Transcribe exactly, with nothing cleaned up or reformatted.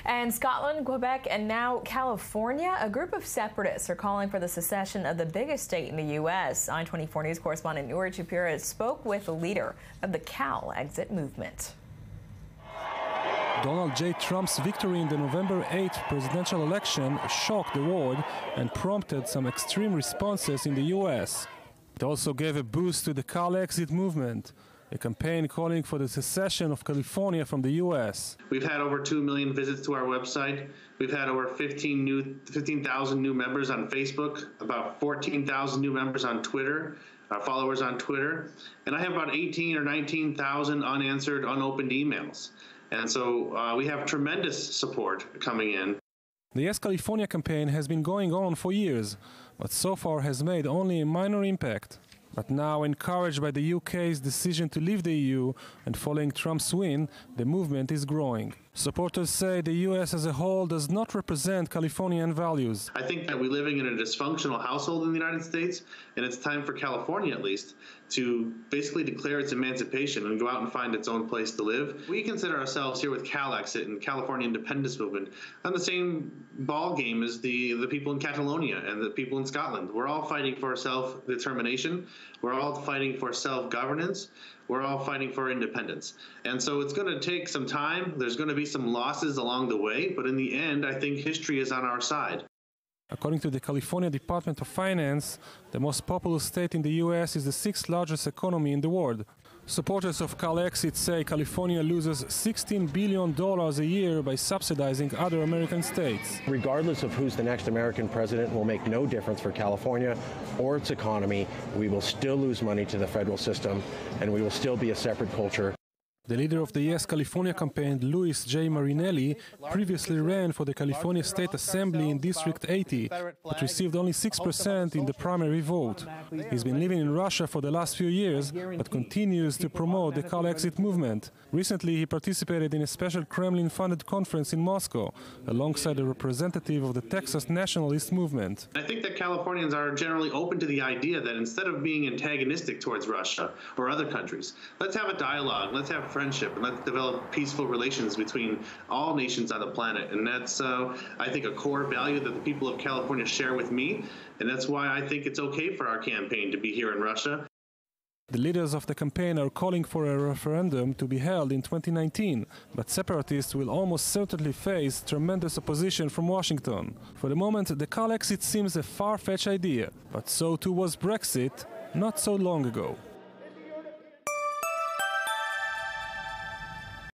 And Scotland, Quebec, and now California, a group of separatists are calling for the secession of the biggest state in the U S I twenty-four News correspondent Nuri Shapira spoke with the leader of the Cal Exit movement. Donald J. Trump's victory in the November eighth presidential election shocked the world and prompted some extreme responses in the U S. It also gave a boost to the Cal Exit movement, a campaign calling for the secession of California from the U S. We've had over two million visits to our website. We've had over fifteen new, fifteen thousand new members on Facebook, about fourteen thousand new members on Twitter, our followers on Twitter, and I have about eighteen or nineteen thousand unanswered, unopened emails. And so uh, we have tremendous support coming in. The Yes California campaign has been going on for years, but so far has made only a minor impact. But now, encouraged by the U K's decision to leave the E U and following Trump's win, the movement is growing. Supporters say the U S as a whole does not represent Californian values. I think that we're living in a dysfunctional household in the United States, and it's time for California, at least, to basically declare its emancipation and go out and find its own place to live. We consider ourselves here with Cal Exit and California Independence Movement on the same ball game as the, the people in Catalonia and the people in Scotland. We're all fighting for self-determination. We're all fighting for self-governance. We're all fighting for independence. And so it's going to take some time. There's going to be some losses along the way, but in the end, I think history is on our side. According to the California Department of Finance, the most populous state in the U S is the sixth largest economy in the world. Supporters of Cal Exit say California loses sixteen billion dollars a year by subsidizing other American states. Regardless of who's the next American president, will make no difference for California or its economy. We will still lose money to the federal system, and we will still be a separate culture. The leader of the Yes California campaign, Louis J. Marinelli, previously ran for the California State Assembly in District eighty, but received only six percent in the primary vote. He's been living in Russia for the last few years, but continues to promote the Cal Exit movement. Recently, he participated in a special Kremlin-funded conference in Moscow, alongside a representative of the Texas nationalist movement. I think that Californians are generally open to the idea that instead of being antagonistic towards Russia or other countries, let's have a dialogue, let's have friendship, and let's develop peaceful relations between all nations on the planet. And that's, uh, I think, a core value that the people of California share with me, and that's why I think it's okay for our campaign to be here in Russia. The leaders of the campaign are calling for a referendum to be held in twenty nineteen, but separatists will almost certainly face tremendous opposition from Washington. For the moment, the Cal Exit seems a far-fetched idea, but so too was Brexit not so long ago.